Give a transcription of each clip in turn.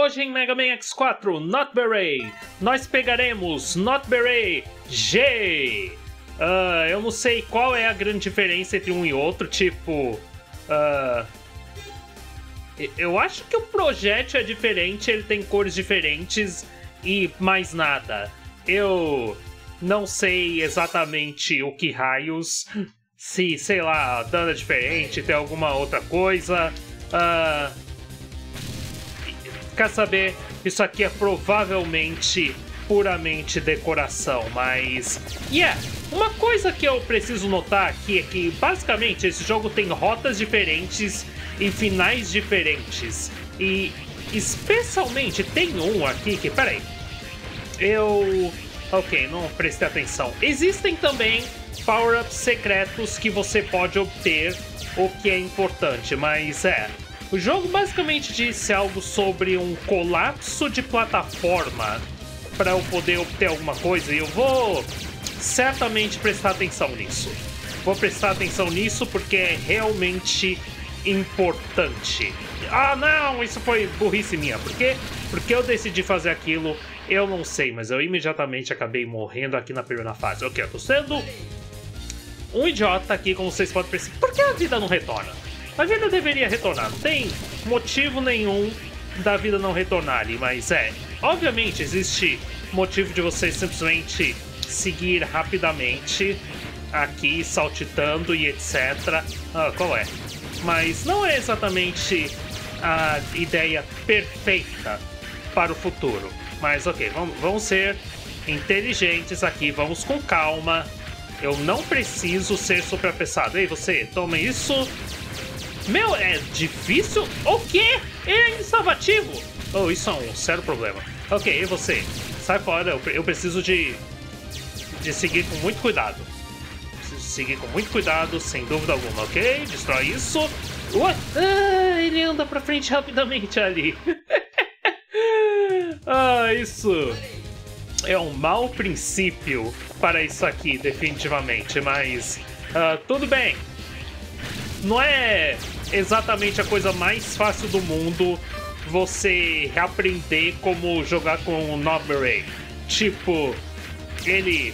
Hoje em Mega Man X4 Not Beret, nós pegaremos Not Beret G. Eu não sei qual é a grande diferença entre um e outro, tipo... eu acho que o projétil é diferente, ele tem cores diferentes e mais nada. Eu não sei exatamente o que raios, se, sei lá, dano é diferente, tem alguma outra coisa. Quer saber? Isso aqui é provavelmente puramente decoração, mas... uma coisa que eu preciso notar aqui é que, basicamente, esse jogo tem rotas diferentes e finais diferentes. E, especialmente, tem um aqui que... Peraí. Ok, não prestei atenção. Existem também power-ups secretos que você pode obter, o que é importante, mas o jogo basicamente disse algo sobre um colapso de plataforma para eu poder obter alguma coisa, e eu vou certamente prestar atenção nisso. Vou prestar atenção nisso porque é realmente importante. Ah, não! Isso foi burrice minha. Por quê? Porque eu decidi fazer aquilo, eu não sei, mas eu imediatamente acabei morrendo aqui na primeira fase. Ok, eu tô sendo um idiota aqui, como vocês podem perceber. Por que a vida não retorna? A vida deveria retornar, não tem motivo nenhum da vida não retornar ali, mas obviamente existe motivo de você simplesmente seguir rapidamente aqui, saltitando e etc. Qual é? Mas não é exatamente a ideia perfeita para o futuro. Mas ok, vamos ser inteligentes aqui, vamos com calma. Eu não preciso ser super apressado. Ei, você, toma isso. Meu, é difícil? O quê? Ele ainda estava ativo? Oh, isso é um sério problema. Ok, e você? Sai fora, eu preciso de seguir com muito cuidado. Preciso seguir com muito cuidado, sem dúvida alguma, ok? Destrói isso. Ele anda pra frente rapidamente ali. Isso é um mau princípio para isso aqui, definitivamente, mas tudo bem. Não é exatamente a coisa mais fácil do mundo você reaprender como jogar com o Not Beret. Tipo, ele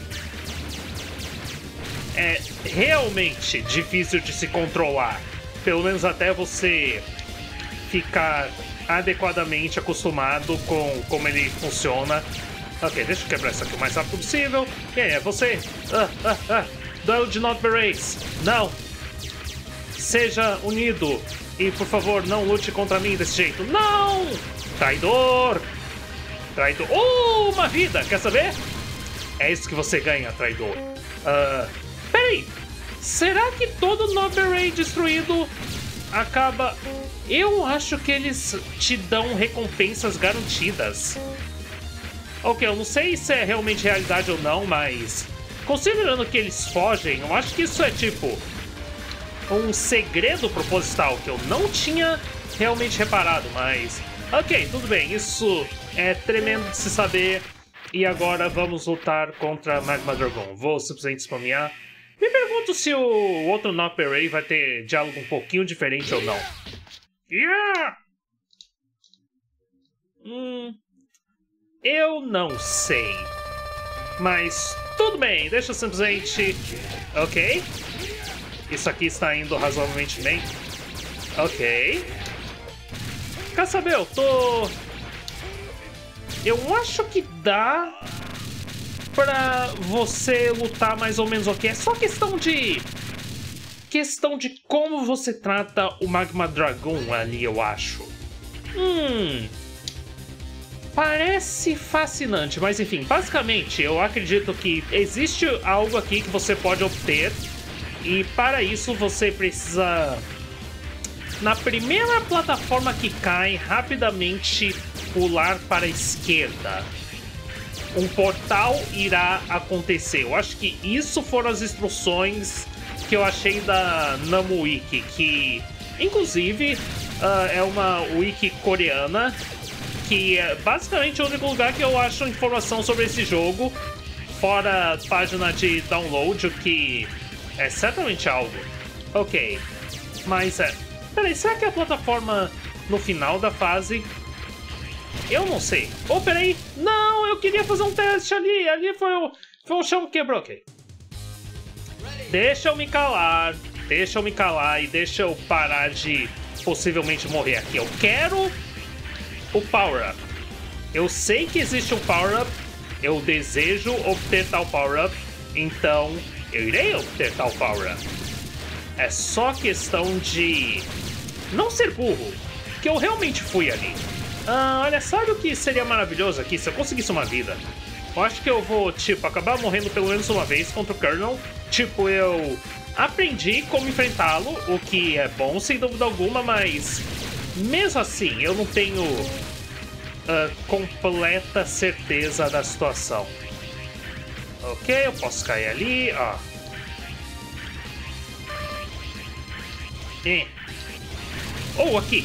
é realmente difícil de se controlar. Pelo menos até você ficar adequadamente acostumado com como ele funciona. Ok, deixa eu quebrar isso aqui o mais rápido possível. Quem é você? Duelo de Not Berets. Não! Seja unido e, por favor, não lute contra mim desse jeito. Não! Traidor! Traidor. Uma vida! Quer saber? É isso que você ganha, traidor. Peraí! Será que todo Not Beret destruído acaba... Eu acho que eles te dão recompensas garantidas. Ok, eu não sei se é realmente realidade ou não, mas... considerando que eles fogem, eu acho que isso é tipo... um segredo proposital que eu não tinha realmente reparado, mas... ok, tudo bem, isso é tremendo de se saber. E agora vamos lutar contra Magma Dragon. Vou simplesmente spamear. Me pergunto se o outro Not Beret vai ter diálogo um pouquinho diferente ou não. Eu não sei. Mas tudo bem, deixa eu simplesmente... ok. Isso aqui está indo razoavelmente bem. Ok. Quer saber? Eu acho que dá pra você lutar mais ou menos ok. É só questão de como você trata o Magma Dragon ali, eu acho. Parece fascinante, mas enfim, basicamente eu acredito que existe algo aqui que você pode obter. E para isso você precisa, na primeira plataforma que cai, rapidamente pular para a esquerda. Um portal irá acontecer. Eu acho que isso foram as instruções que eu achei da Namwiki, que inclusive é uma wiki coreana, que é basicamente o único lugar que eu acho informação sobre esse jogo, fora a página de download, o que... é certamente algo. Ok. Mas peraí, será que a plataforma no final da fase Eu não sei. Oh, peraí. Não, eu queria fazer um teste ali. Ali foi o chão que quebrou. Ok. Deixa eu me calar. Deixa eu me calar e deixa eu parar de possivelmente morrer aqui. Eu quero o power-up. Eu sei que existe um power-up. Eu desejo obter tal power-up. Então, eu irei obter tal power-up. É só questão de não ser burro. Que eu realmente fui ali. Olha, sabe o que seria maravilhoso aqui se eu conseguisse uma vida? Eu acho que eu vou, tipo, acabar morrendo pelo menos uma vez contra o Colonel. Tipo, eu aprendi como enfrentá-lo, o que é bom, sem dúvida alguma, mas mesmo assim, eu não tenho completa certeza da situação. Ok, eu posso cair ali, ó. Oh, aqui.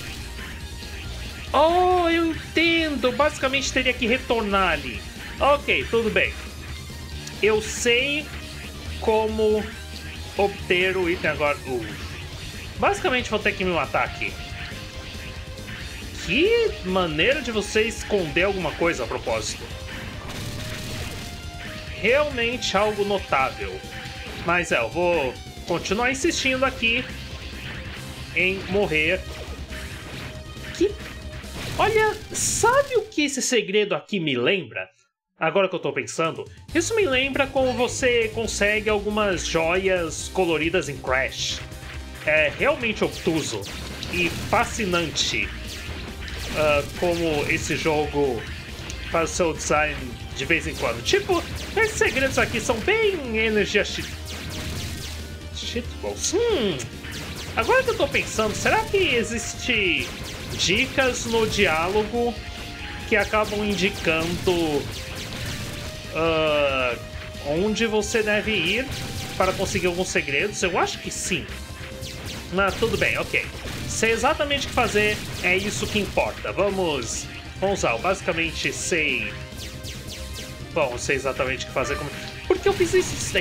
Oh, eu entendo. Basicamente teria que retornar ali. Ok, tudo bem. Eu sei como obter o item agora. Basicamente vou ter que me matar aqui. Que maneira de você esconder alguma coisa a propósito. Realmente algo notável. Mas eu vou continuar insistindo aqui em morrer. Olha, sabe o que esse segredo aqui me lembra? Agora que eu tô pensando, isso me lembra como você consegue algumas joias coloridas em Crash. É realmente obtuso e fascinante como esse jogo faz o seu design de vez em quando. Tipo, esses segredos aqui são bem energia shitballs. Agora que eu tô pensando, será que existe dicas no diálogo que acabam indicando onde você deve ir para conseguir alguns segredos? Eu acho que sim. Mas tudo bem, ok. Sei exatamente o que fazer, é isso que importa. Vamos usar. Eu basicamente sei... Bom, sei exatamente o que fazer. Por que eu fiz isso?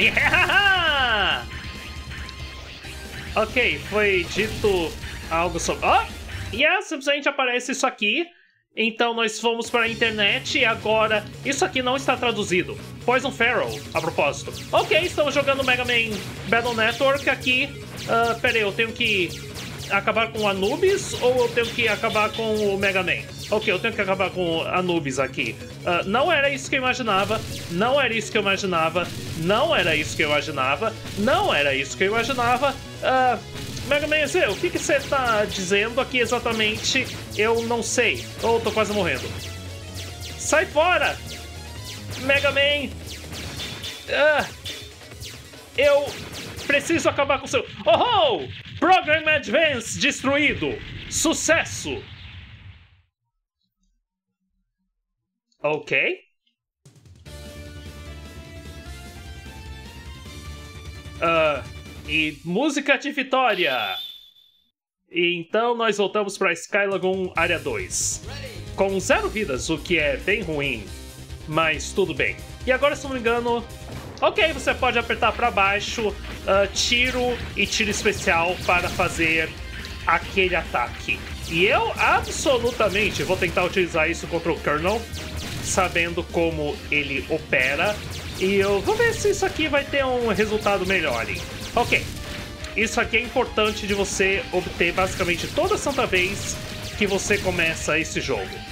Ok, foi dito algo sobre... simplesmente aparece isso aqui. Então nós fomos para a internet e agora isso aqui não está traduzido. Poison Pharaoh, a propósito. Ok, estamos jogando Mega Man Battle Network aqui. Pera aí, eu tenho que acabar com o Anubis ou eu tenho que acabar com o Mega Man? Ok, eu tenho que acabar com o Anubis aqui. Não era isso que eu imaginava. Não era isso que eu imaginava. Não era isso que eu imaginava. Não era isso que eu imaginava. Mega Man Z, o que você tá dizendo aqui exatamente? Eu não sei. Tô quase morrendo. Sai fora! Mega Man! Eu preciso acabar com o seu... Oh! Program Advance destruído! Sucesso! Ok. E música de vitória! E então nós voltamos para Skylagoon Área 2. Com 0 vidas, o que é bem ruim. Mas tudo bem. E agora, se não me engano... Ok, você pode apertar para baixo, tiro e tiro especial para fazer aquele ataque. E eu absolutamente vou tentar utilizar isso contra o Colonel, sabendo como ele opera. E eu vou ver se isso aqui vai ter um resultado melhor. Ok, isso aqui é importante de você obter basicamente toda santa vez que você começa esse jogo.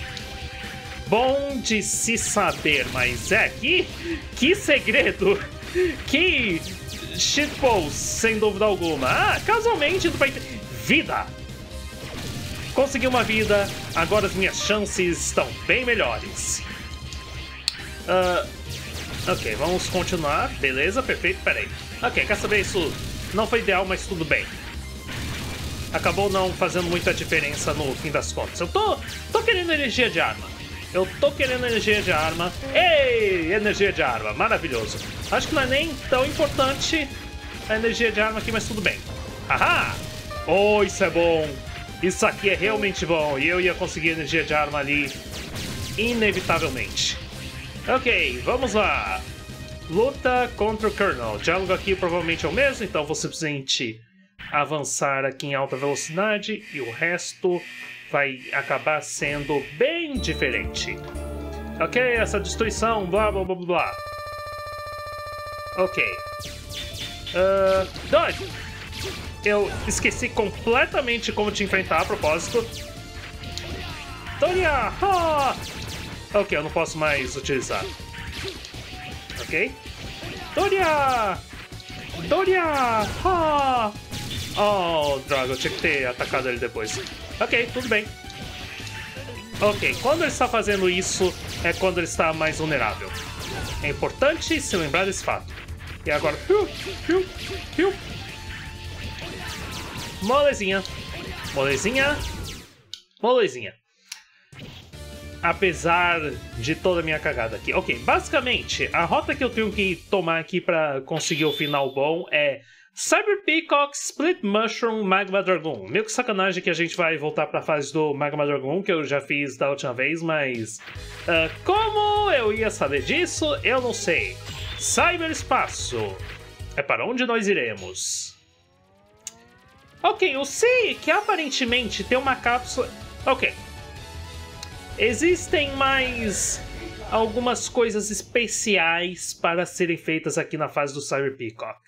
Bom de se saber, mas que segredo, que shitballs, sem dúvida alguma. Casualmente, vida. Consegui uma vida, agora as minhas chances estão bem melhores. Ok, vamos continuar, beleza, perfeito, peraí. Ok, quer saber, isso não foi ideal, mas tudo bem. Acabou não fazendo muita diferença no fim das contas. Eu tô querendo energia de arma. Eu tô querendo energia de arma. Ei, energia de arma, maravilhoso. Acho que não é nem tão importante a energia de arma aqui, mas tudo bem. Haha! Oh, isso é bom. Isso aqui é realmente bom. E eu ia conseguir energia de arma ali, inevitavelmente. Ok, vamos lá. Luta contra o Colonel. O diálogo aqui provavelmente é o mesmo, então vou simplesmente avançar aqui em alta velocidade e o resto vai acabar sendo bem diferente. Ok, essa destruição, blá blá blá blá. Ok. Dodge! Eu esqueci completamente como te enfrentar a propósito. Doria! Ah! Ok, eu não posso mais utilizar. Ok? Doria! Doria! Ah! Oh, droga, eu tinha que ter atacado ele depois. Ok, tudo bem. Ok, quando ele está fazendo isso, é quando ele está mais vulnerável. É importante se lembrar desse fato. E agora... Molezinha. Molezinha. Molezinha. Apesar de toda a minha cagada aqui. Ok, basicamente, a rota que eu tenho que tomar aqui pra conseguir o final bom é Cyber Peacock, Split Mushroom, Magma Dragoon. Meio que sacanagem que a gente vai voltar pra fase do Magma Dragoon, que eu já fiz da última vez, mas... como eu ia saber disso, eu não sei. Cyberespaço. É para onde nós iremos. Ok, eu sei que aparentemente tem uma cápsula... Ok. Existem mais algumas coisas especiais para serem feitas aqui na fase do Cyber Peacock.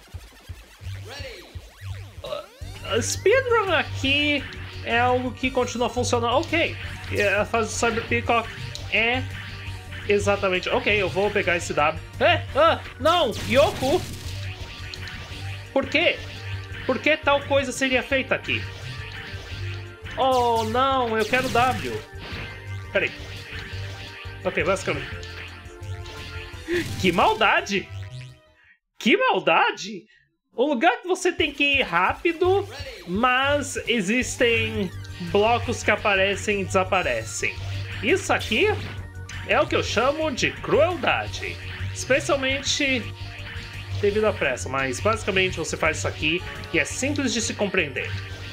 Speedrun aqui é algo que continua funcionando. Ok, a fase do Cyber Peacock é exatamente... Ok, eu vou pegar esse W. Não! Yoku! Por quê? Por que tal coisa seria feita aqui? Oh, não, eu quero W. Peraí. Ok, basicamente. Que maldade! Que maldade! Um lugar que você tem que ir rápido, mas existem blocos que aparecem e desaparecem. Isso aqui é o que eu chamo de crueldade. Especialmente devido à pressa, mas basicamente você faz isso aqui e é simples de se compreender.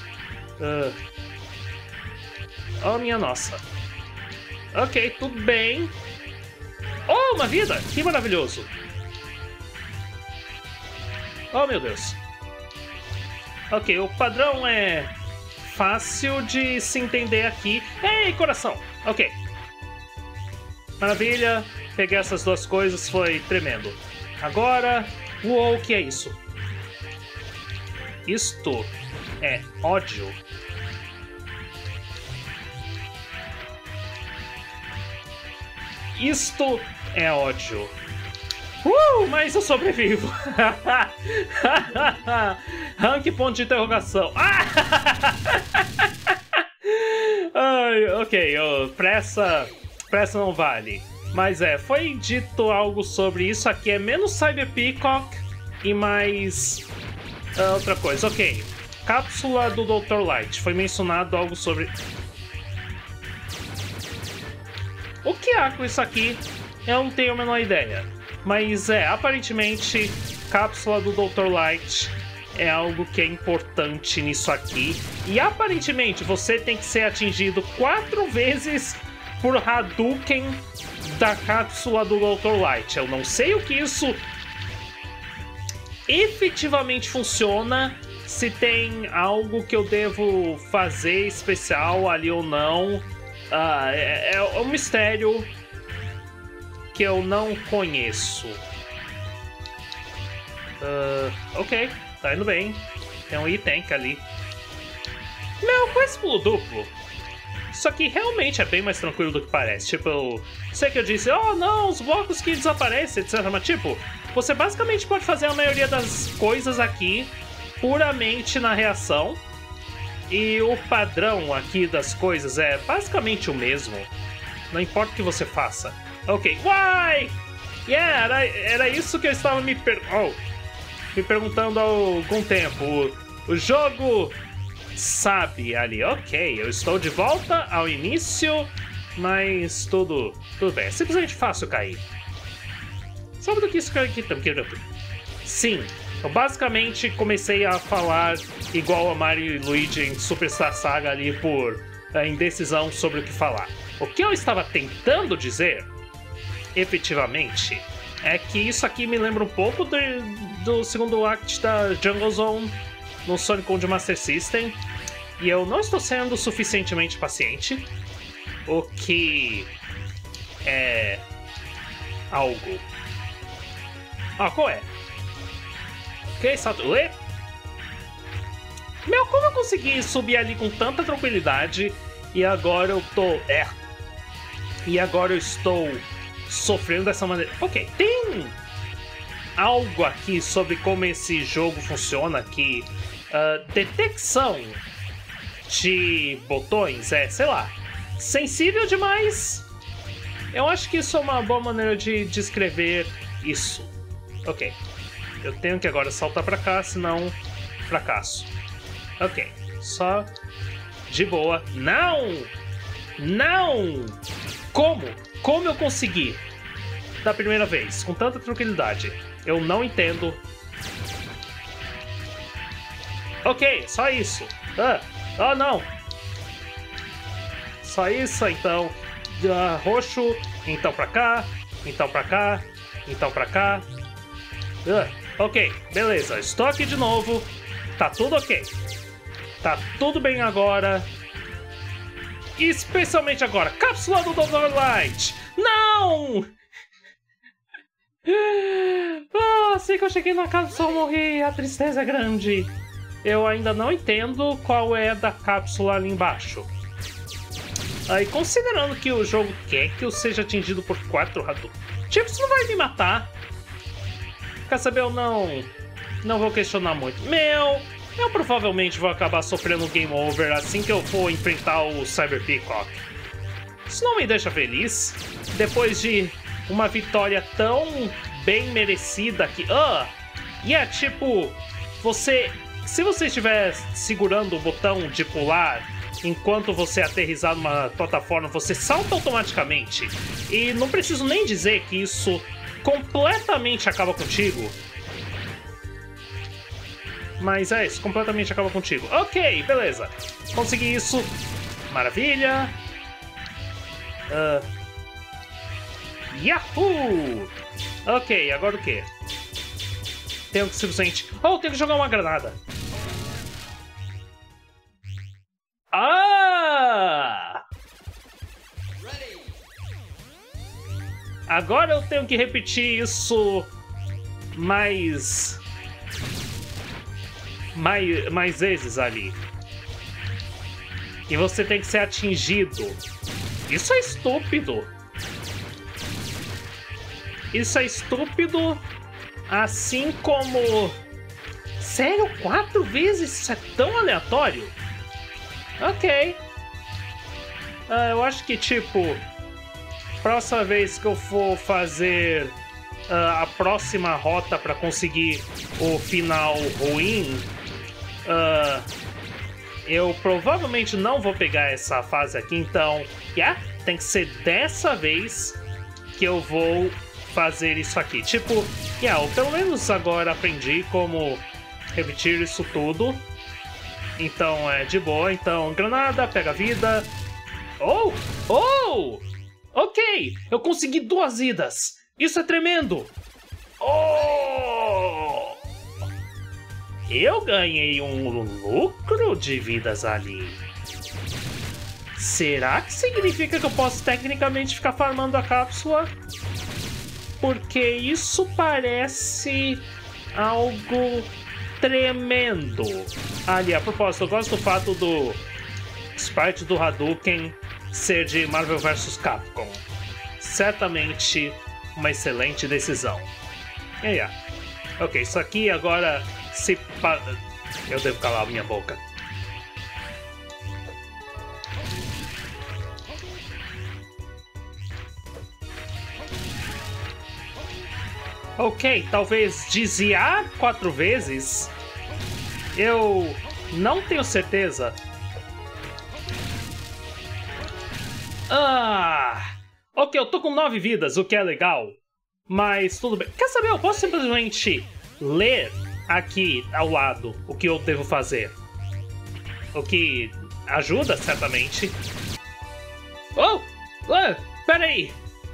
Oh, minha nossa. Ok, tudo bem. Oh, uma vida! Que maravilhoso! Oh, meu Deus. Ok, o padrão é fácil de se entender aqui. Ei, coração! Ok. Maravilha. Pegar essas duas coisas foi tremendo. Agora... Uou, o que é isso? Isto é ódio. Isto é ódio. Mas eu sobrevivo. Rank ponto de interrogação. Ai, ok, pressa não vale. Mas foi dito algo sobre isso. Aqui é menos Cyber Peacock e mais outra coisa. Ok, cápsula do Dr. Light. Foi mencionado algo sobre... O que há com isso aqui? Eu não tenho a menor ideia. Mas aparentemente, cápsula do Dr. Light é algo que é importante nisso aqui. E aparentemente você tem que ser atingido 4 vezes por Hadouken da cápsula do Dr. Light. Eu não sei o que isso efetivamente funciona, se tem algo que eu devo fazer especial ali ou não. É um mistério que eu não conheço. Ok, tá indo bem. Tem um E-Tank ali. Meu, com esse pulo duplo, isso aqui realmente é bem mais tranquilo do que parece. Tipo, sei que eu disse, oh não, os blocos que desaparecem, etc. Mas tipo, você basicamente pode fazer a maioria das coisas aqui puramente na reação. E o padrão aqui das coisas é basicamente o mesmo. Não importa o que você faça. Ok, why? Yeah, era isso que eu estava me perguntando há algum tempo. O jogo sabe ali. Ok, eu estou de volta ao início, mas tudo bem. É simplesmente fácil cair. Sabe do que isso aqui também? Sim, eu basicamente comecei a falar igual a Mario e Luigi em Superstar Saga ali por indecisão sobre o que falar. O que eu estava tentando dizer, efetivamente, é que isso aqui me lembra um pouco do segundo act da Jungle Zone no Sonic 1 de Master System. E eu não estou sendo suficientemente paciente, o que é algo. Ah, qual é? Ok, salto. Ué? Meu, como eu consegui subir ali com tanta tranquilidade e agora eu tô. E agora eu estou sofrendo dessa maneira. Ok, tem algo aqui sobre como esse jogo funciona que detecção de botões é, sei lá, sensível demais. Eu acho que isso é uma boa maneira de descrever isso. Ok, eu tenho que agora saltar pra cá, senão fracasso. Ok, só de boa. Não! Não! Como? Como eu consegui? Da primeira vez, com tanta tranquilidade. Eu não entendo. Ok, só isso. Ah, não. Só isso, então. Roxo, então pra cá, então pra cá, então pra cá. Ok, beleza. Estou aqui de novo. Tá tudo ok. Tá tudo bem agora. Especialmente agora. Cápsula do Dr. Light. Não! Assim que eu cheguei na cápsula eu morri. A tristeza é grande. Eu ainda não entendo qual é da cápsula ali embaixo. E considerando que o jogo quer que eu seja atingido por 4 Hadouken, tipo, isso não vai me matar. Quer saber, eu não vou questionar muito. Eu provavelmente vou acabar sofrendo um game over assim que eu for enfrentar o Cyber Peacock. Isso não me deixa feliz. Depois de uma vitória tão bem merecida que... E é tipo... Se você estiver segurando o botão de pular enquanto você aterrissar numa plataforma, você salta automaticamente. E não preciso nem dizer que isso completamente acaba contigo. Mas é isso, completamente acaba contigo. Ok, beleza. Consegui isso. Maravilha. Yahoo! Ok, agora o quê? Tenho que simplesmente... tenho que jogar uma granada. Agora eu tenho que repetir isso mais vezes ali. E você tem que ser atingido. Isso é estúpido. Isso é estúpido. Assim como... Sério? 4 vezes? Isso é tão aleatório? Ok. Eu acho que, tipo... Próxima vez que eu for fazer a próxima rota para conseguir o final ruim, eu provavelmente não vou pegar essa fase aqui, então tem que ser dessa vez que eu vou fazer isso aqui. Tipo, eu pelo menos agora aprendi como repetir isso tudo. Então é de boa. Então, granada, pega vida. Ok, eu consegui 2 vidas. Isso é tremendo. Eu ganhei um lucro de vidas ali. Será que significa que eu posso tecnicamente ficar farmando a cápsula? Porque isso parece algo tremendo. Ali, a propósito, eu gosto do fato do sprite do Hadouken ser de Marvel vs Capcom. Certamente uma excelente decisão. Ok, isso aqui agora eu devo calar a minha boca. Ok, talvez desviar 4 vezes? Eu não tenho certeza. Ok, eu tô com 9 vidas, o que é legal. Mas tudo bem. Quer saber? Eu posso simplesmente ler aqui ao lado o que eu devo fazer. O que ajuda, certamente. Peraí.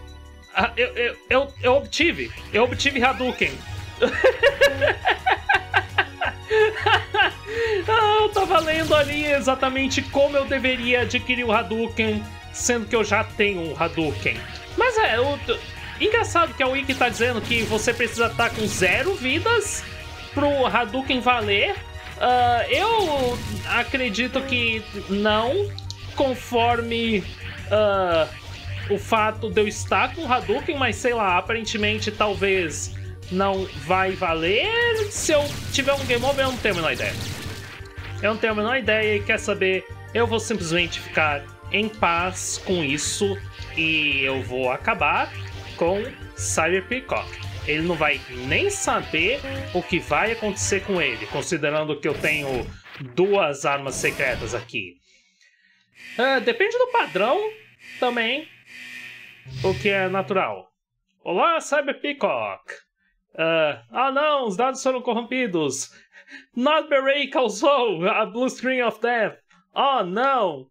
Eu obtive Hadouken. Eu tava lendo ali exatamente como eu deveria adquirir o Hadouken, sendo que eu já tenho um Hadouken. Mas engraçado que a Wiki tá dizendo que você precisa estar com 0 vidas pro Hadouken valer. Eu acredito que não, conforme o fato de eu estar com o Hadouken, mas sei lá, aparentemente talvez não vai valer. Se eu tiver um game over, eu não tenho a menor ideia. Eu não tenho a menor ideia e quer saber, eu vou simplesmente ficar em paz com isso e eu vou acabar com Cyber Peacock. Ele não vai nem saber o que vai acontecer com ele, considerando que eu tenho 2 armas secretas aqui. Depende do padrão também, o que é natural. Olá, Cyber Peacock! Não, os dados foram corrompidos. Not Beret causou a Blue Screen of Death. Oh, não!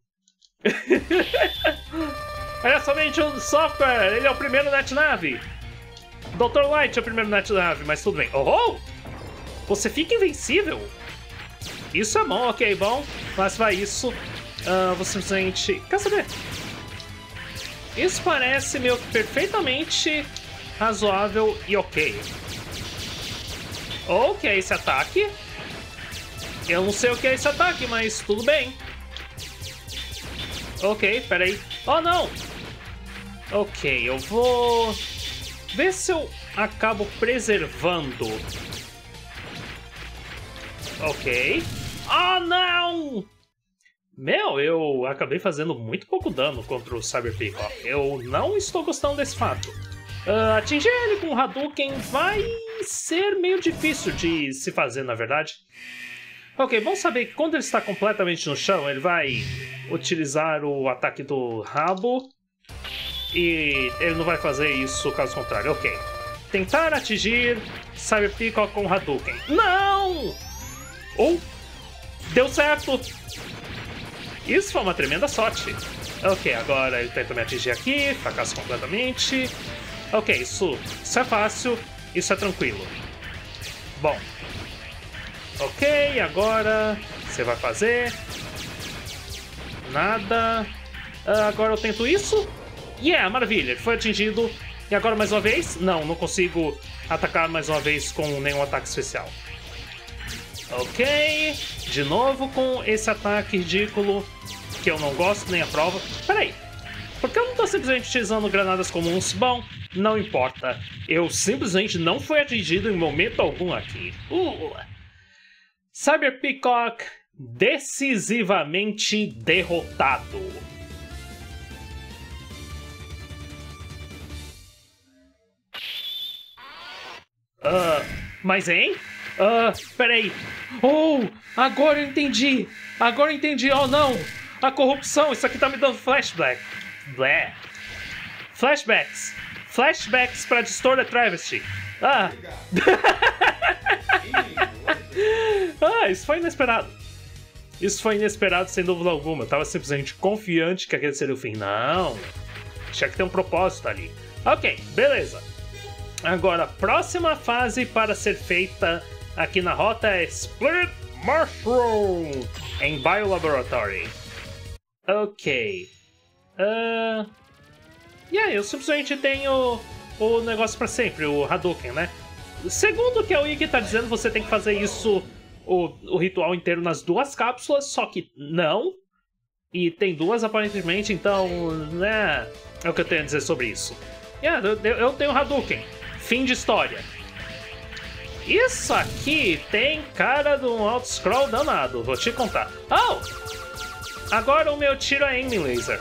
É somente um software, ele é o primeiro NetNavi. Dr. Light é o primeiro NetNavi, mas tudo bem. Oh! Você fica invencível? Isso é bom, ok, bom. Mas vai isso. Você simplesmente... Quer saber? Isso parece meio que perfeitamente razoável e ok. O que é esse ataque? Eu não sei o que é esse ataque, mas tudo bem. Ok, peraí. Oh, não! Ok, eu vou ver se eu acabo preservando. Ok. Oh, não! Meu, eu acabei fazendo muito pouco dano contra o Cyber Peacock. Eu não estou gostando desse fato. Atingir ele com o Hadouken vai ser meio difícil de se fazer, na verdade. Ok, bom saber que quando ele está completamente no chão, ele vai utilizar o ataque do rabo. E ele não vai fazer isso caso contrário. Ok. Tentar atingir Cyber Peacock com o Hadouken. Não! Deu certo! Isso foi uma tremenda sorte. Ok, agora ele tenta me atingir aqui. Fracasso completamente. Ok, isso é fácil. Isso é tranquilo. Bom. Ok, agora você vai fazer nada. Agora eu tento isso. Maravilha, ele foi atingido. E agora mais uma vez? Não consigo atacar mais uma vez com nenhum ataque especial. Ok, de novo com esse ataque ridículo que eu não gosto nem aprovo. Peraí, por que eu não tô simplesmente utilizando granadas comuns? Bom, não importa. Eu simplesmente não fui atingido em momento algum aqui. Cyber Peacock decisivamente derrotado. Mas hein? Peraí. Agora eu entendi. Oh não. A corrupção, isso aqui tá me dando flashback. Flashbacks pra Distorted Travesty. Isso foi inesperado. Isso foi inesperado sem dúvida alguma. Eu tava simplesmente confiante que aquele seria o fim. Não. Tinha que ter um propósito ali. Ok, beleza. Agora, a próxima fase para ser feita aqui na rota é Split Mushroom em Biolaboratory. Ok. Eu simplesmente tenho o negócio para sempre, o Hadouken, né? Segundo o que a Wiki tá dizendo, você tem que fazer isso, o ritual inteiro nas 2 cápsulas, só que não. E tem 2 aparentemente, então, né? É o que eu tenho a dizer sobre isso. Eu tenho o Hadouken. Fim de história. Isso aqui tem cara de um auto-scroll danado, vou te contar. Agora o meu tiro é aiming laser.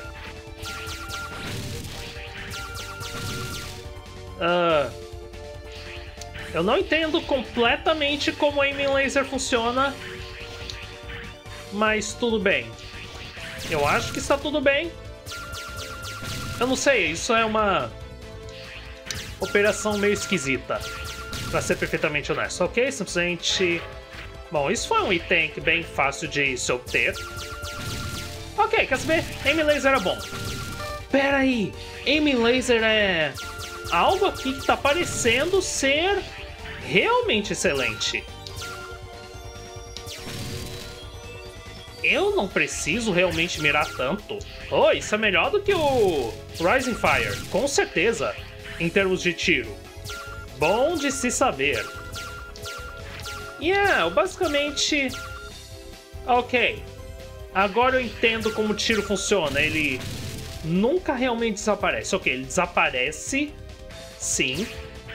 Eu não entendo completamente como o aiming laser funciona, mas tudo bem. Eu acho que está tudo bem. Eu não sei, isso é uma operação meio esquisita, pra ser perfeitamente honesto. Ok, simplesmente... Bom, isso foi um item bem fácil de se obter. Ok, quer saber? Aiming laser é bom. Pera aí, aiming laser é algo aqui que tá parecendo ser realmente excelente. eu não preciso realmente mirar tanto. Oh, isso é melhor do que o Rising Fire, com certeza, em termos de tiro. Bom de se saber. Yeah, basicamente... Ok. Agora eu entendo como o tiro funciona. Ele nunca realmente desaparece. Ok, ele desaparece. Sim.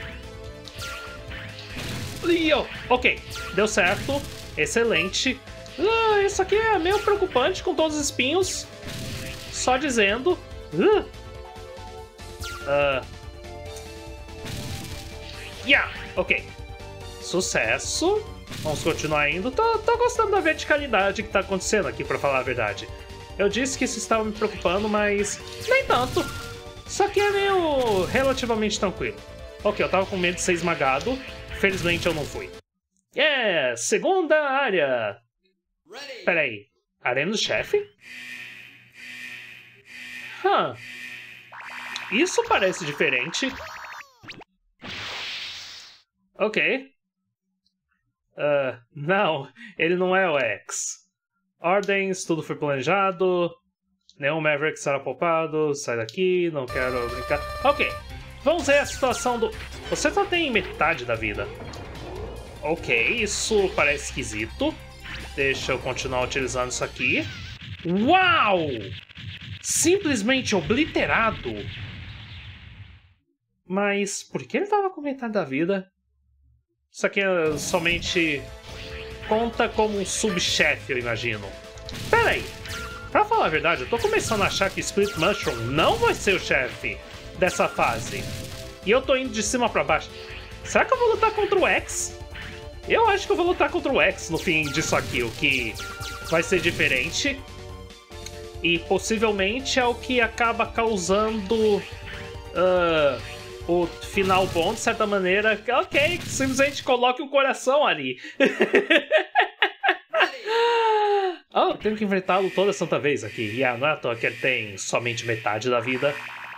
Ok, deu certo. Excelente. Isso aqui é meio preocupante com todos os espinhos. Só dizendo. Yeah, ok. Sucesso. Vamos continuar indo. Tô gostando da verticalidade que tá acontecendo aqui, pra falar a verdade. Eu disse que isso estava me preocupando, mas nem tanto. Isso aqui é meio relativamente tranquilo. Ok, eu tava com medo de ser esmagado. Felizmente eu não fui. Yeah, segunda área. Peraí, arena do chefe? Isso parece diferente. Ok. Não, ele não é o X. Ordens, tudo foi planejado. Nenhum Maverick será poupado. Sai daqui, não quero brincar. Ok, vamos ver a situação do... Você só tem metade da vida. Ok, isso parece esquisito. Deixa eu continuar utilizando isso aqui. Uau! Simplesmente obliterado. Mas por que ele tava com metade da vida? Isso aqui é somente... Conta como um subchefe, eu imagino. Pera aí. Pra falar a verdade, eu tô começando a achar que Split Mushroom não vai ser o chefe dessa fase. E eu tô indo de cima pra baixo. Será que eu vou lutar contra o X? Eu acho que eu vou lutar contra o X no fim disso aqui, o que vai ser diferente. E possivelmente é o que acaba causando o final bom, de certa maneira. Ok, simplesmente coloque um coração ali. Oh, tenho que enfrentá-lo toda santa vez aqui. Não é à toa que ele tem somente metade da vida.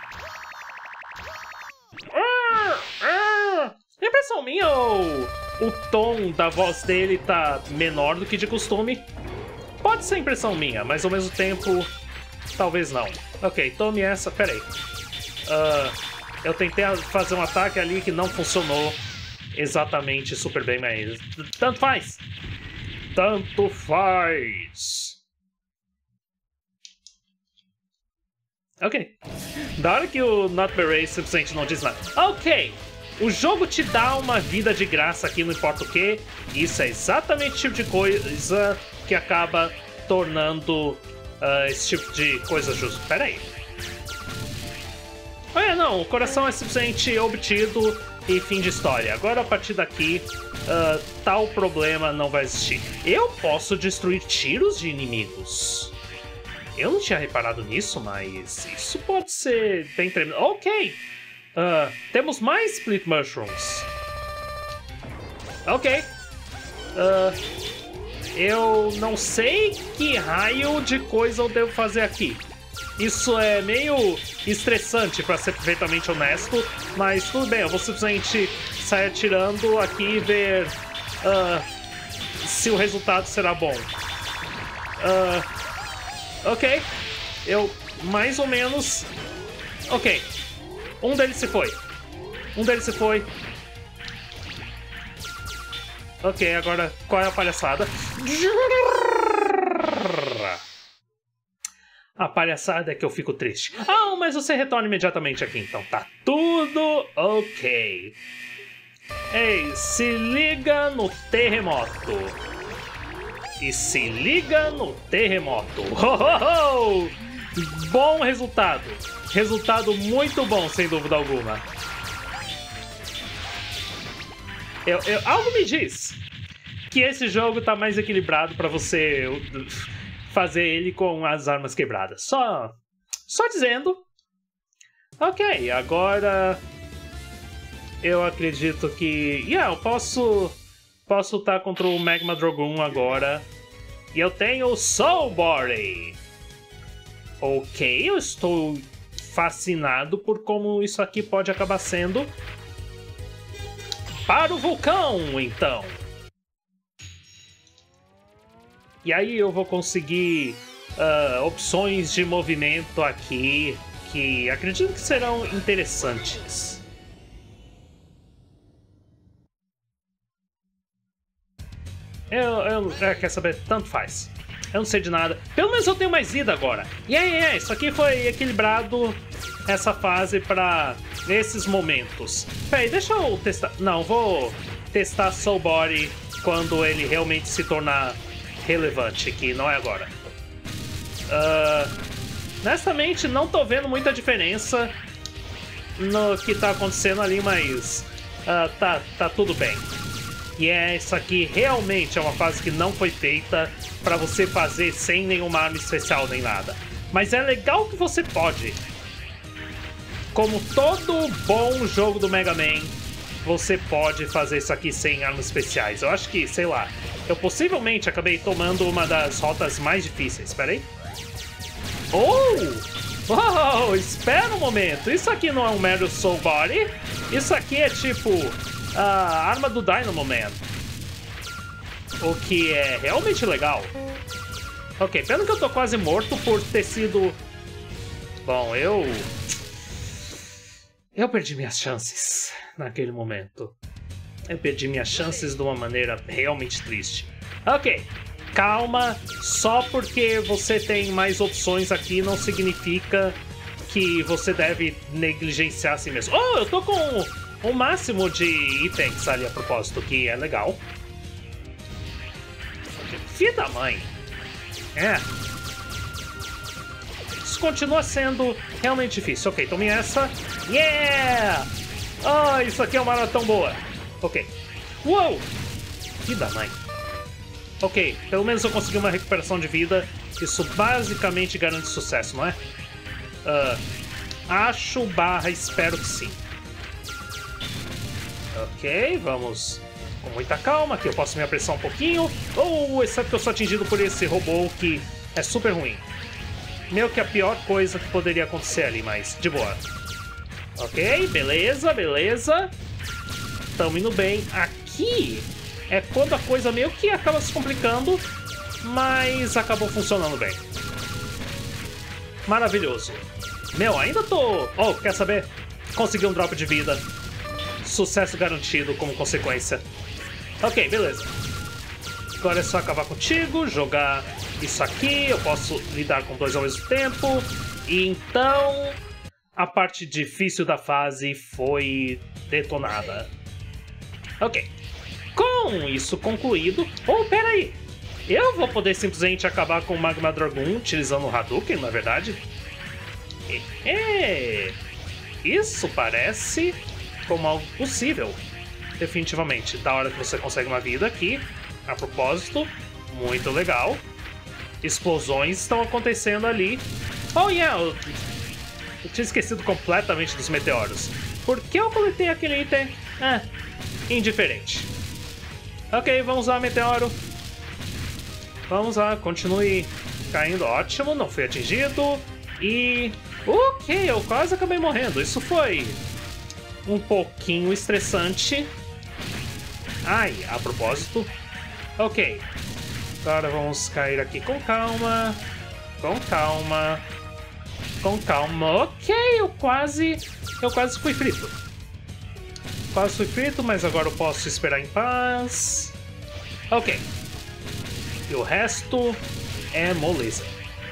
Impressão minha ou o tom da voz dele tá menor do que de costume? Pode ser impressão minha, mas ao mesmo tempo, talvez não. Ok, tome essa. Pera aí. Eu tentei fazer um ataque ali que não funcionou exatamente super bem, mas tanto faz. Tanto faz. Ok. Da hora que o Not Beret simplesmente não diz nada. Ok. O jogo te dá uma vida de graça aqui, não importa o que. Isso é exatamente o tipo de coisa que acaba tornando esse tipo de coisa justo. Pera aí. Não, o coração é simplesmente obtido e fim de história. Agora, a partir daqui, tal problema não vai existir. Eu posso destruir tiros de inimigos. Eu não tinha reparado nisso, mas isso pode ser bem tremendo. Ok. Temos mais Split Mushrooms. Ok. Eu não sei que raio de coisa eu devo fazer aqui. Isso é meio estressante, pra ser perfeitamente honesto, mas tudo bem, eu vou simplesmente sair atirando aqui e ver se o resultado será bom. Ok, eu mais ou menos... Ok, um deles se foi. Ok, agora qual é a palhaçada? A palhaçada é que eu fico triste. Mas você retorna imediatamente aqui, então tá tudo ok. Ei, se liga no terremoto. E se liga no terremoto. Ho, ho, ho! Bom resultado. Resultado muito bom, sem dúvida alguma. Algo me diz que esse jogo tá mais equilibrado pra você fazer ele com as armas quebradas. Só dizendo. Ok, agora eu acredito que... eu posso lutar contra o Magma Dragoon agora. E eu tenho Soul Body. Ok, eu estou fascinado por como isso aqui pode acabar sendo. Para o vulcão, então. E aí eu vou conseguir opções de movimento aqui que acredito que serão interessantes. Quer saber? Tanto faz. Eu não sei de nada. Pelo menos eu tenho mais vida agora. Isso aqui foi equilibrado, essa fase, pra esses momentos. Peraí, deixa eu testar. Não, vou testar Soul Body quando ele realmente se tornar relevante, que não é agora. Honestamente, não tô vendo muita diferença no que tá acontecendo ali, mas tá tudo bem. E isso aqui realmente é uma fase que não foi feita pra você fazer sem nenhuma arma especial nem nada. Mas é legal que você pode. Como todo bom jogo do Mega Man, você pode fazer isso aqui sem armas especiais. Eu acho que, sei lá, eu possivelmente acabei tomando uma das rotas mais difíceis. Espera aí. Oh, espera um momento. Isso aqui não é um mero Soul Body. Isso aqui é tipo a arma do Dynamo Man. O que é realmente legal. Ok, pena que eu tô quase morto por ter sido... Bom, eu perdi minhas chances naquele momento. Eu perdi minhas chances de uma maneira realmente triste. Ok, calma. Só porque você tem mais opções aqui não significa que você deve negligenciar a si mesmo. Oh, eu tô com o máximo de itens ali a propósito, que é legal. Filha da mãe. Isso continua sendo realmente difícil. Ok, tome essa. Yeah! Isso aqui é uma hora tão boa. Ok. Uou! Filha da mãe. Ok, pelo menos eu consegui uma recuperação de vida. Isso basicamente garante sucesso, não é? Espero que sim. Ok, vamos com muita calma. Aqui eu posso me apressar um pouquinho. Exceto que eu sou atingido por esse robô que é super ruim. Meio que a pior coisa que poderia acontecer ali, mas de boa. Ok, beleza. Tamo indo bem. Aqui é quando a coisa meio que acaba se complicando, mas acabou funcionando bem. Maravilhoso. Ainda tô... quer saber? Consegui um drop de vida. Sucesso garantido como consequência. Ok, beleza. Agora é só acabar contigo, jogar isso aqui. Eu posso lidar com dois ao mesmo tempo. E então... a parte difícil da fase foi detonada. Ok. Com isso concluído... peraí! Eu vou poder simplesmente acabar com o Magma Dragoon utilizando o Hadouken, na verdade? Isso parece como algo possível. Definitivamente. Da hora que você consegue uma vida aqui. A propósito, muito legal. Explosões estão acontecendo ali. Eu tinha esquecido completamente dos meteoros. Por que eu coletei aquele item? Indiferente. Ok, vamos lá, meteoro. Vamos lá, continue caindo. Ótimo, não fui atingido. E... ok, eu quase acabei morrendo. Isso foi um pouquinho estressante. A propósito. Ok. Agora vamos cair aqui com calma. Com calma. Ok, eu quase fui frito. Quase fui frito, mas agora eu posso esperar em paz. Ok. E o resto é moleza.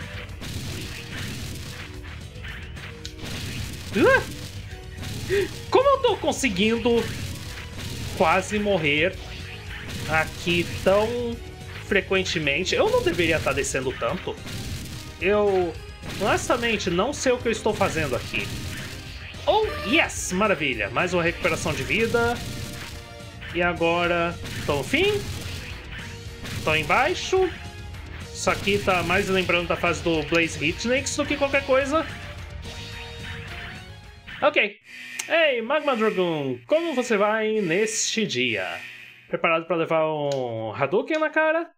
Como eu tô conseguindo quase morrer aqui tão frequentemente? Eu não deveria estar descendo tanto. Eu... honestamente, não sei o que eu estou fazendo aqui. Yes! Maravilha! Mais uma recuperação de vida. E agora... tô no fim. Tô embaixo. Isso aqui tá mais lembrando da fase do Blaze Hitnix do que qualquer coisa. Ok. Ei, Magma Dragoon, como você vai neste dia? Preparado para levar um Hadouken na cara?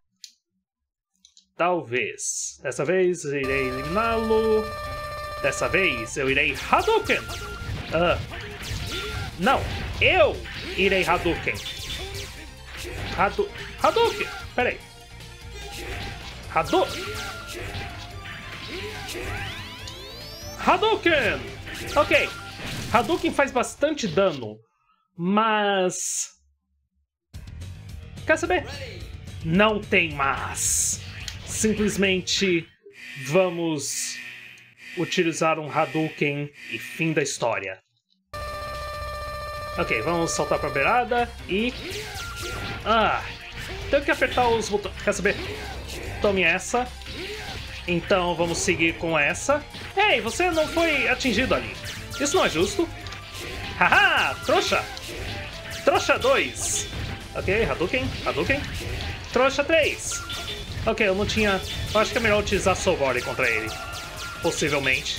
Talvez. Dessa vez eu irei eliminá-lo. Dessa vez eu irei Hadouken. Não, eu irei Hadouken. Hadouken, peraí. Hadouken! Ok, Hadouken faz bastante dano, mas... Quer saber? Não tem mas. Simplesmente vamos utilizar um Hadouken e fim da história. Ok, vamos saltar pra beirada e... tenho que apertar os botões. Quer saber? Tome essa. Então vamos seguir com essa. Ei, você não foi atingido ali. Isso não é justo. Haha, trouxa! Trouxa 2. Ok, Hadouken, Hadouken. Trouxa 3. Ok, eu não tinha... Eu acho que é melhor utilizar Soul Body contra ele. Possivelmente.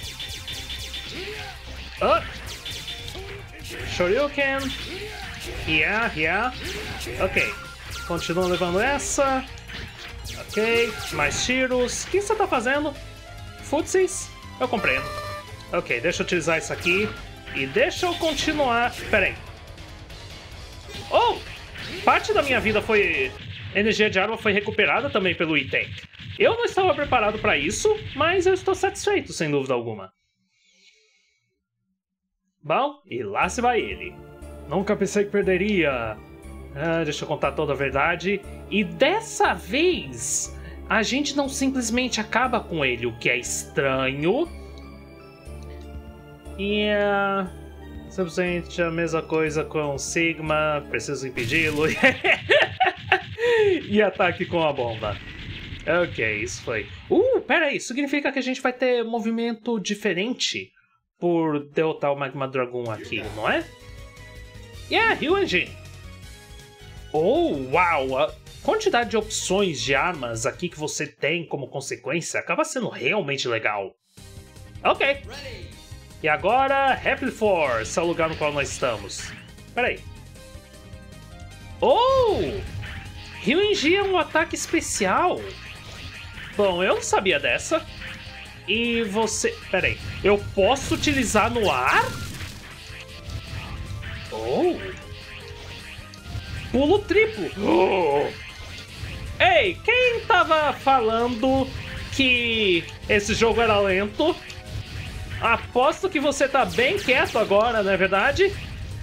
Shoryuken. Yeah. Ok. Continua levando essa. Ok. Mais tiros. O que você tá fazendo? Footsies? Eu compreendo. Ok, deixa eu utilizar isso aqui. E deixa eu continuar... Pera aí. Oh! Parte da minha vida foi... Energia de arma foi recuperada também pelo item. Eu não estava preparado para isso, mas eu estou satisfeito, sem dúvida alguma. Bom, e lá se vai ele. Nunca pensei que perderia. Deixa eu contar toda a verdade. E dessa vez, a gente não simplesmente acaba com ele, o que é estranho. E simplesmente a mesma coisa com Sigma, preciso impedi-lo. E ataque com a bomba. Ok, isso foi. Pera aí, isso significa que a gente vai ter movimento diferente por derrotar o Magma Dragon aqui, não é? Yeah, Ryujin! Uau! A quantidade de opções de armas aqui que você tem como consequência acaba sendo realmente legal. Ok. E agora, Rapid Force é o lugar no qual nós estamos. Pera aí. Ryujin é um ataque especial. Bom, eu não sabia dessa. E você... Pera aí. Eu posso utilizar no ar? Pulo triplo. Ei, quem tava falando que esse jogo era lento? Aposto que você tá bem quieto agora, não é verdade?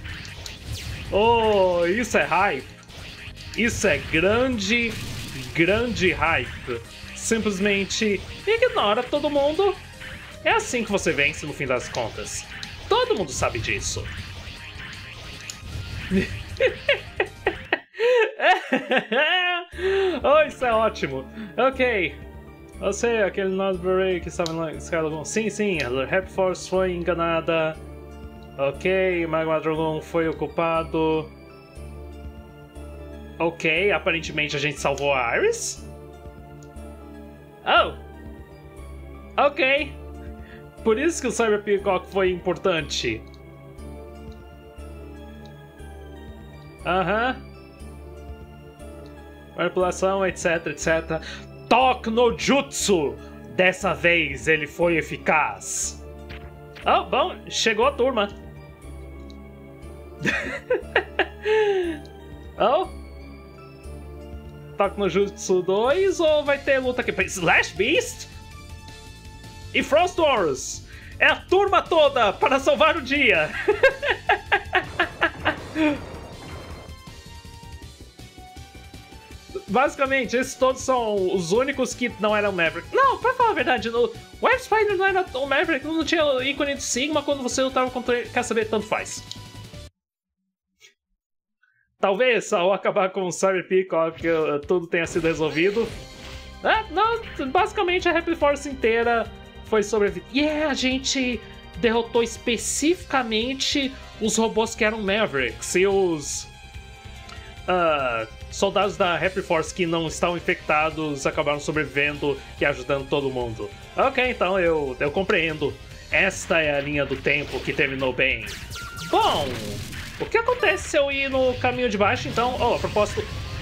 Isso é hype. Isso é grande hype. Simplesmente ignora todo mundo. É assim que você vence no fim das contas. Todo mundo sabe disso. Isso é ótimo. Ok. Você, aquele Nodbury que estava na escala com... Sim, a Rapid Force foi enganada. Ok, Magma Dragon foi ocupado. Ok, aparentemente a gente salvou a Iris. Ok. Por isso que o Cyber Peacock foi importante. Manipulação, etc. Talk no Jutsu! Dessa vez ele foi eficaz. Bom, chegou a turma. Talk no Jutsu 2 ou vai ter luta aqui? Slash Beast? E Frost Horus? É a turma toda para salvar o dia! Basicamente, esses todos são os únicos que não eram Maverick. Não, pra falar a verdade, o Web Spider não era o Maverick, não tinha o ícone do Sigma quando você lutava contra ele. Quer saber? Tanto faz. Talvez, ao acabar com o Cyber Peacock, tudo tenha sido resolvido. Não, basicamente a Rapid Force inteira foi sobrevivida. E a gente derrotou especificamente os robôs que eram Mavericks e os soldados da Rapid Force que não estavam infectados acabaram sobrevivendo e ajudando todo mundo. Ok, então eu compreendo. Esta é a linha do tempo que terminou bem. Bom, o que acontece se eu ir no caminho de baixo, então? A propósito...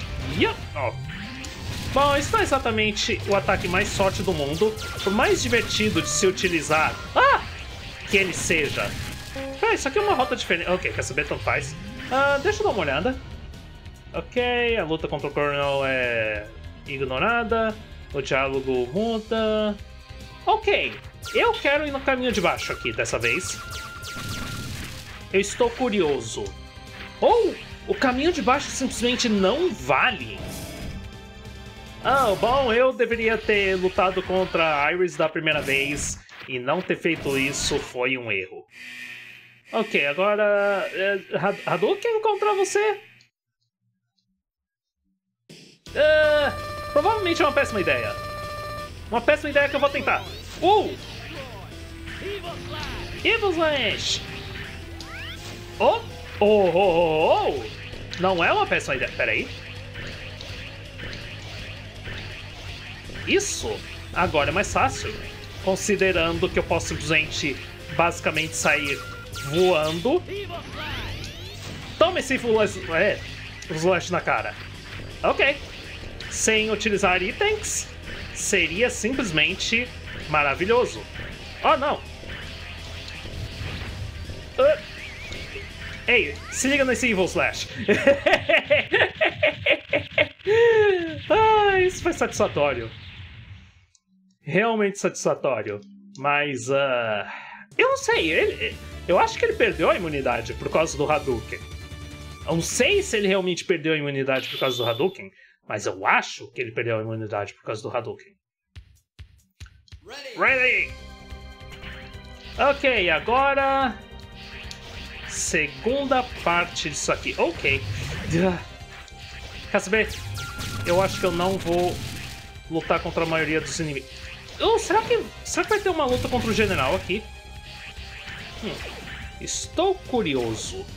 Bom, isso não é exatamente o ataque mais sorte do mundo, por mais divertido de se utilizar que ele seja. Isso aqui é uma rota diferente. Ok, quer saber? Tanto faz. Deixa eu dar uma olhada. Ok, a luta contra o Coronel é ignorada. O diálogo muda. Ok, eu quero ir no caminho de baixo aqui dessa vez. Eu estou curioso. Ou o caminho de baixo simplesmente não vale? Ah, bom, eu deveria ter lutado contra a Iris da primeira vez e não ter feito isso foi um erro. Ok, agora... Hadouken contra você? Provavelmente é uma péssima ideia. Uma péssima ideia que eu vou tentar. Evil Slash! Não é uma péssima ideia. Pera aí. Isso agora é mais fácil, considerando que eu posso simplesmente, basicamente, sair voando. Toma esse Evil Slash na cara. Ok. Sem utilizar itens, seria simplesmente maravilhoso. Oh, não. Ei, se liga nesse Evil Slash. Isso foi satisfatório. Realmente satisfatório. Mas, eu não sei, eu acho que ele perdeu a imunidade por causa do Hadouken. Eu não sei se ele realmente perdeu a imunidade por causa do Hadouken, mas eu acho que ele perdeu a imunidade por causa do Hadouken. Ready! Ok, agora... segunda parte disso aqui. Ok. Quer saber? Eu acho que eu não vou lutar contra a maioria dos inimigos. Será que vai ter uma luta contra o general aqui? Estou curioso.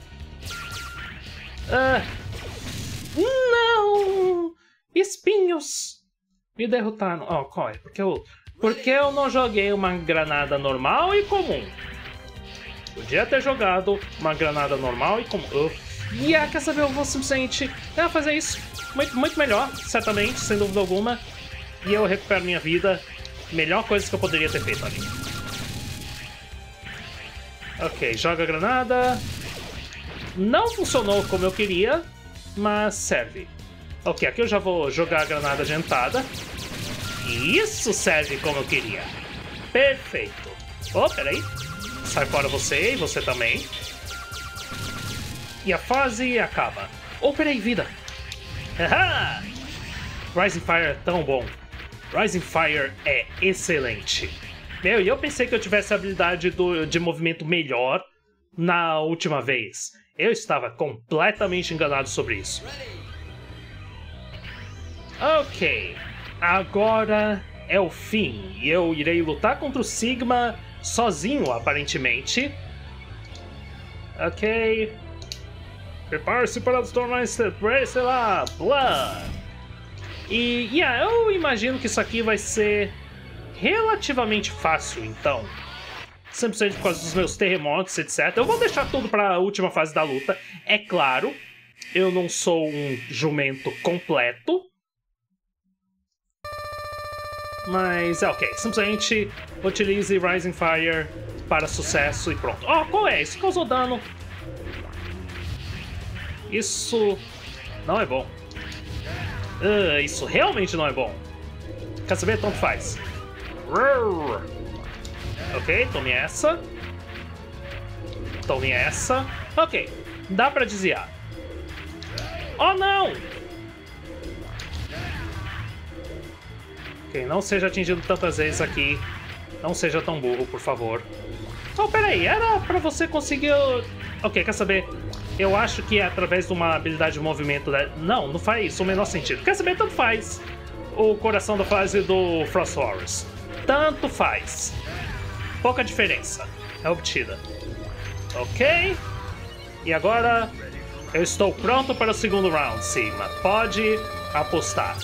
Não! Espinhos! Me derrotaram. Oh, qual é? Porque eu não joguei uma granada normal e comum. Podia ter jogado uma granada normal e comum. Quer saber? Eu vou simplesmente fazer isso. Muito melhor, certamente, sem dúvida alguma. E eu recupero minha vida. Melhor coisa que eu poderia ter feito ali. Ok, joga a granada. Não funcionou como eu queria, mas serve. Ok, aqui eu já vou jogar a granada adiantada. E isso serve como eu queria. Perfeito. Peraí. Sai fora você e você também. E a fase acaba. Peraí, vida. Haha! Rising Fire é tão bom. Rising Fire é excelente. E eu pensei que eu tivesse a habilidade de movimento melhor na última vez. Eu estava completamente enganado sobre isso. Ok. Agora é o fim. E eu irei lutar contra o Sigma sozinho, aparentemente. Ok. Prepare-se para tornar esse sei lá, Blood. E eu imagino que isso aqui vai ser relativamente fácil, então. Simplesmente por causa dos meus terremotos, etc. Eu vou deixar tudo para a última fase da luta. É claro, eu não sou um jumento completo. Mas ok. Simplesmente utilize Rising Fire para sucesso e pronto. Qual é? Isso causou dano. Isso não é bom. Isso realmente não é bom. Quer saber? Tanto faz. Ok, tome essa. Tome essa. Ok, dá pra desviar. Oh, não! Ok, não seja atingido tantas vezes aqui. Não seja tão burro, por favor. Peraí, era pra você conseguir... Ok, quer saber? Eu acho que é através de uma habilidade de movimento... Não faz o menor sentido. Quer saber? Tanto faz. O coração da fase do Frost Horus. Tanto faz. Pouca diferença é obtida. Ok. E agora eu estou pronto para o segundo round, Sigma. Pode apostar.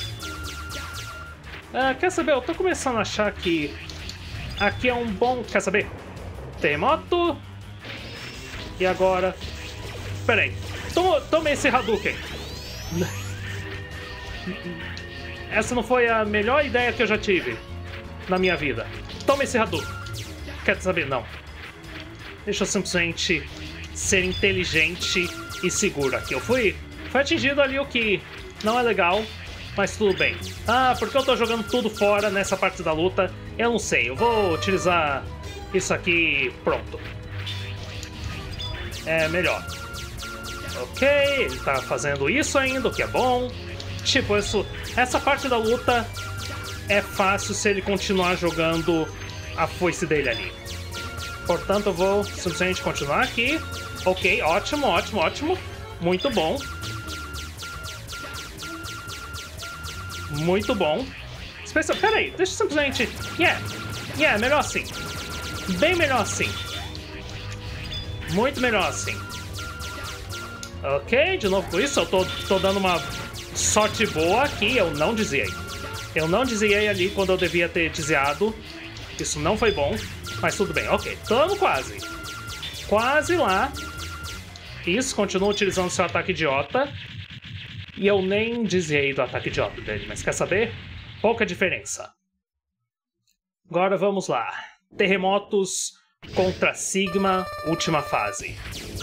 Quer saber? Eu tô começando a achar que aqui é um bom... Quer saber? Terremoto. E agora... Peraí. Tome esse Hadouken. Essa não foi a melhor ideia que eu já tive na minha vida. Tome esse Hadouken. Quer saber? Não. Deixa eu simplesmente ser inteligente e seguro aqui. Eu fui atingido ali, o que não é legal. mas tudo bem. Ah, porque eu tô jogando tudo fora nessa parte da luta? Eu não sei, eu vou utilizar isso aqui, pronto. É melhor. Ok, ele tá fazendo isso ainda, o que é bom. Tipo, essa parte da luta é fácil se ele continuar jogando a foice dele ali. Portanto, eu vou simplesmente continuar aqui. Ok, ótimo, ótimo, ótimo. Muito bom. Muito bom. Pera aí, deixa eu simplesmente... Yeah, melhor assim. Bem melhor assim. Muito melhor assim. Ok, de novo com isso, eu tô dando uma sorte boa aqui, eu não desviei. Eu não desviei ali quando eu devia ter desviado. Isso não foi bom, mas tudo bem. Ok, tamo quase. Quase lá. Isso, continua utilizando seu ataque idiota. E eu nem desviei do ataque idiota dele, mas quer saber? Pouca diferença. Agora vamos lá. Terremotos contra Sigma, última fase.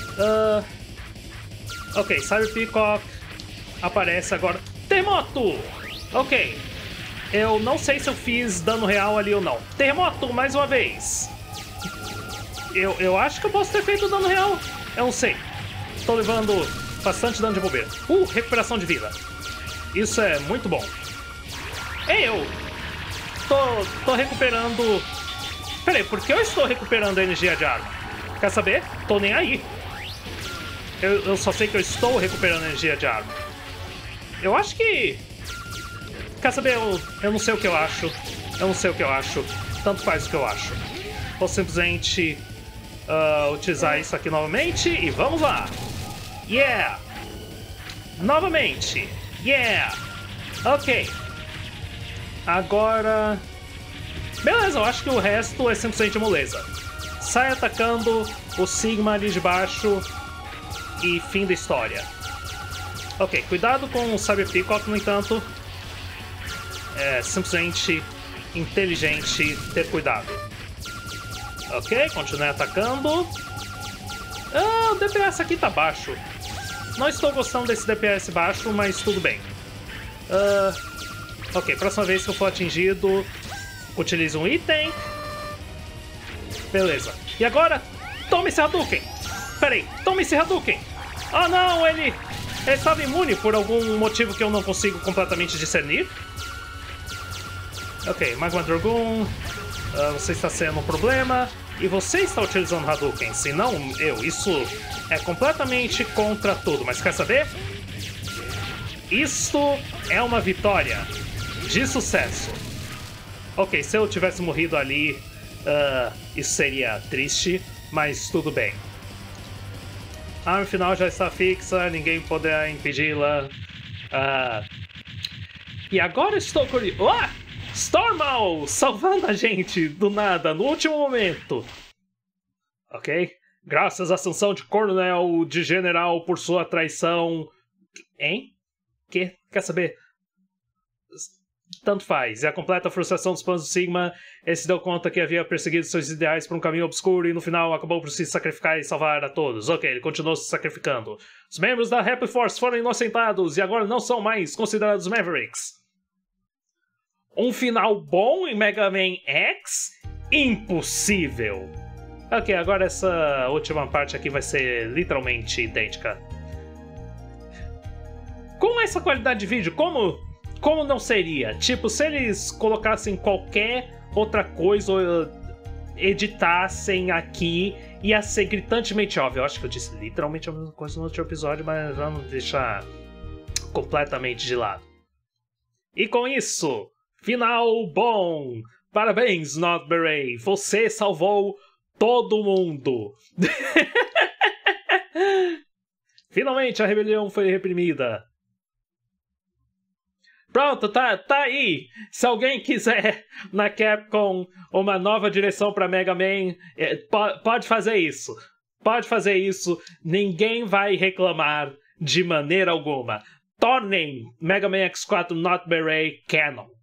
Ok, Cyber Peacock aparece agora. Terremoto! Ok. Eu não sei se eu fiz dano real ali ou não. Terremoto, mais uma vez. Eu acho que eu posso ter feito dano real. Eu não sei. Tô levando bastante dano de bobeira. Recuperação de vida. Isso é muito bom. Eu tô recuperando... Peraí, por que eu estou recuperando a energia de arma? Quer saber? Tô nem aí. Eu só sei que eu estou recuperando a energia de arma. Eu acho que... Quer saber? Eu não sei o que eu acho. Eu não sei o que eu acho. Tanto faz o que eu acho. Vou simplesmente utilizar isso aqui novamente e vamos lá. Yeah! Novamente. Yeah! Ok. Agora... Beleza, eu acho que o resto é simplesmente moleza. Sai atacando o Sigma ali de baixo e fim da história. Ok, cuidado com o Cyber Peacock, no entanto. É simplesmente inteligente ter cuidado. Ok, continue atacando. O DPS aqui tá baixo. Não estou gostando desse DPS baixo, mas tudo bem. Ok, próxima vez que eu for atingido, utilize um item. Beleza. E agora, tome esse Hadouken. Peraí, tome esse Hadouken. Ah não, ele estava imune por algum motivo que eu não consigo completamente discernir. Ok, Magma Dragoon, você está sendo um problema. E você está utilizando Hadouken, se não eu. Isso é completamente contra tudo, mas quer saber? Isto é uma vitória de sucesso. Ok, se eu tivesse morrido ali, isso seria triste, mas tudo bem. A arma final já está fixa, ninguém poderá impedi-la. E agora estou curioso. Stormal! Salvando a gente do nada, no último momento. Ok? Graças à sanção de coronel, de general por sua traição. Hein? Quer saber? Tanto faz. E a completa frustração dos planos do Sigma, ele se deu conta que havia perseguido seus ideais por um caminho obscuro e no final acabou por se sacrificar e salvar a todos. Ok, ele continuou se sacrificando. Os membros da Happy Force foram inocentados e agora não são mais considerados Mavericks. Um final bom em Mega Man X? Impossível! Ok, agora essa última parte aqui vai ser literalmente idêntica. Com essa qualidade de vídeo, como não seria? Tipo, se eles colocassem qualquer outra coisa ou editassem aqui, ia ser gritantemente óbvio. Eu acho que eu disse literalmente a mesma coisa no outro episódio, mas vamos deixar completamente de lado. E com isso... Final bom! Parabéns, Not Beret! Você salvou todo mundo! Finalmente a rebelião foi reprimida. Pronto, tá aí! Se alguém quiser na Capcom uma nova direção para Mega Man, pode fazer isso. Pode fazer isso. Ninguém vai reclamar de maneira alguma. Tornem Mega Man X4 Not Beret canon.